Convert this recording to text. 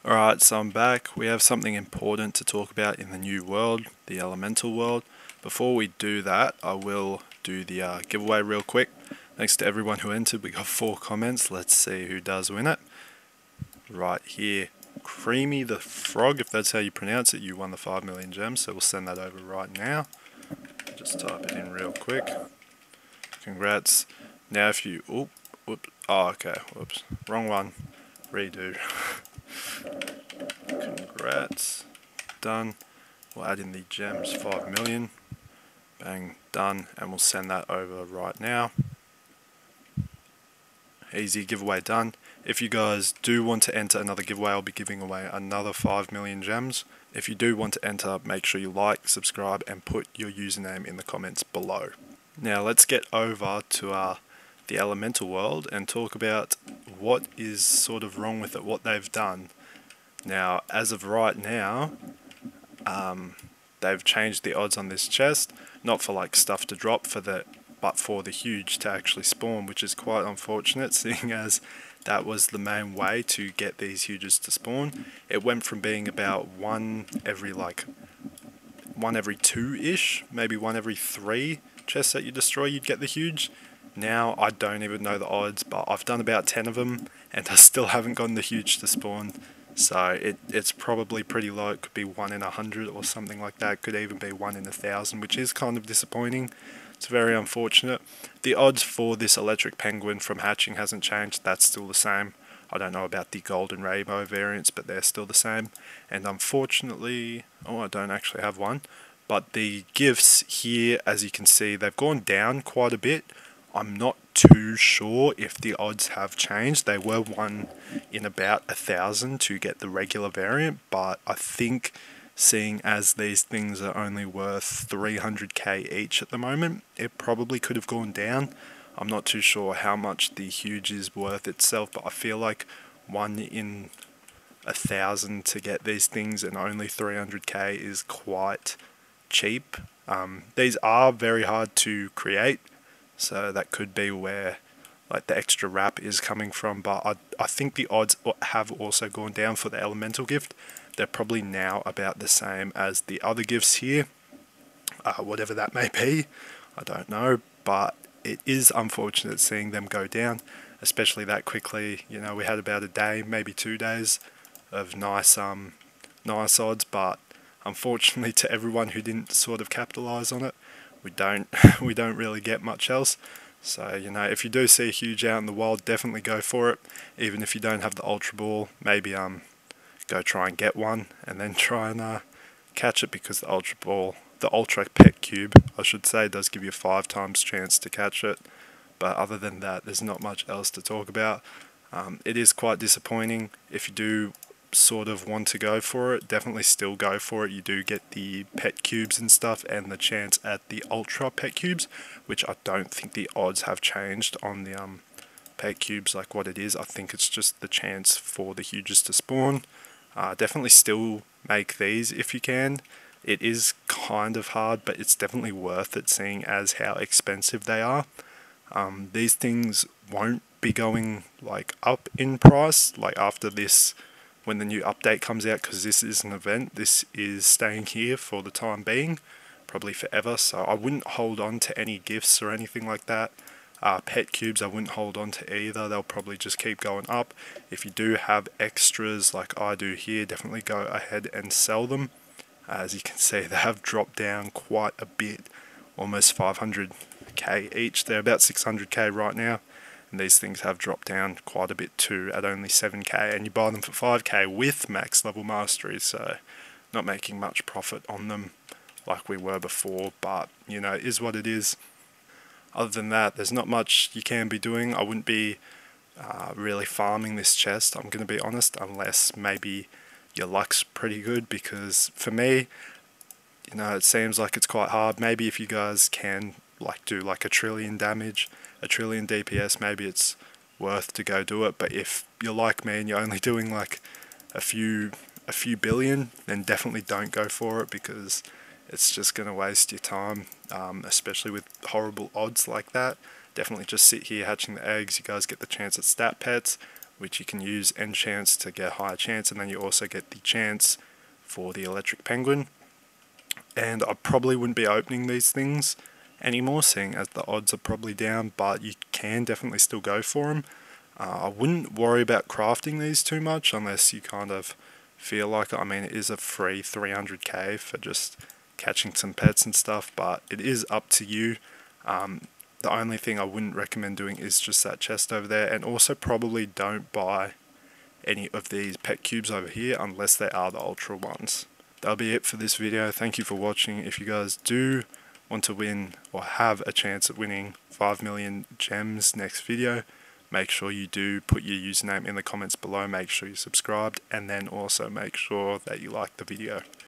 Alright, so I'm back. We have something important to talk about in the new world, the elemental world. Before we do that, I will do the giveaway real quick. Thanks to everyone who entered. We got 4 comments. Let's see who does win it. Right here, Creamy the Frog, if that's how you pronounce it, you won the 5 million gems, so we'll send that over right now. Just type it in real quick. Congrats. Now if you... whoops. Wrong one. Redo. Congrats. Done. We'll add in the gems, 5 million. Bang, done, and we'll send that over right now. Easy, giveaway done. If you guys do want to enter another giveaway, I'll be giving away another 5 million gems. If you do want to enter, make sure you like, subscribe, and put your username in the comments below. Now let's get over to the elemental world and talk about what is sort of wrong with it, what they've done. Now, as of right now, they've changed the odds on this chest, not for like stuff to drop but for the huge to actually spawn, which is quite unfortunate, seeing as that was the main way to get these huges to spawn. It went from being about one every 2-ish, maybe 1 every 3 chests that you destroy, you'd get the huge. Now I don't even know the odds, but I've done about 10 of them and I still haven't gotten the huge to spawn. So it's probably pretty low. It could be 1 in 100 or something like that. It could even be 1 in 1,000, which is kind of disappointing. It's very unfortunate. The odds for this electric penguin from hatching hasn't changed. That's still the same. I don't know about the golden rainbow variants, but they're still the same. And unfortunately, I don't actually have one. But the gifts here, as you can see, they've gone down quite a bit. I'm not too sure if the odds have changed. They were 1 in about 1,000 to get the regular variant, but I think seeing as these things are only worth 300k each at the moment, it probably could have gone down. I'm not too sure how much the huge is worth itself, but I feel like 1 in 1,000 to get these things and only 300k is quite cheap. These are very hard to create, so that could be where like the extra wrap is coming from, but I think the odds have also gone down for the elemental gift. They're probably now about the same as the other gifts here, whatever that may be, I don't know, but it is unfortunate seeing them go down, especially that quickly. You know, we had about a day, maybe 2 days of nice odds, but unfortunately to everyone who didn't sort of capitalize on it, we don't really get much else. So, you know, if you do see a huge out in the wild, definitely go for it. Even if you don't have the ultra ball, maybe go try and get one and then try and catch it, because the ultra pet cube, I should say, does give you a 5 times chance to catch it. But other than that, there's not much else to talk about. It is quite disappointing. If you do sort of want to go for it, definitely still go for it. You do get the pet cubes and stuff and the chance at the ultra pet cubes, which I don't think the odds have changed on the pet cubes like what it is. I think it's just the chance for the huges to spawn. Definitely still make these if you can. It is kind of hard, but it's definitely worth it, seeing as how expensive they are. These things won't be going like up in price like after this, when the new update comes out, because this is an event. This is staying here for the time being, probably forever, so I wouldn't hold on to any gifts or anything like that. Pet cubes I wouldn't hold on to either. They'll probably just keep going up. If you do have extras like I do here, definitely go ahead and sell them. As you can see, they have dropped down quite a bit, almost 500k each. They're about 600k right now. And these things have dropped down quite a bit too, at only 7k, and you buy them for 5k with max level mastery, so not making much profit on them like we were before, but you know, it is what it is. Other than that, there's not much you can be doing. I wouldn't be really farming this chest, I'm going to be honest, unless maybe your luck's pretty good, because for me, you know, it seems like it's quite hard. Maybe if you guys can like do like 1 trillion damage, 1 trillion DPS, maybe it's worth to go do it. But if you're like me and you're only doing like a few billion, then definitely don't go for it, because it's just going to waste your time, especially with horrible odds like that. Definitely just sit here hatching the eggs. You guys get the chance at stat pets, which you can use enchants to get a higher chance, and then you also get the chance for the electric penguin. And I probably wouldn't be opening these things anymore, seeing as the odds are probably down, but you can definitely still go for them. I wouldn't worry about crafting these too much unless you kind of feel like it. I mean, it is a free 300k for just catching some pets and stuff, but it is up to you. The only thing I wouldn't recommend doing is just that chest over there, and also probably don't buy any of these pet cubes over here unless they are the ultra ones. That'll be it for this video. Thank you for watching. If you guys do want to win or have a chance at winning 5 million gems next video, make sure you do put your username in the comments below, make sure you're subscribed, and then also make sure that you like the video.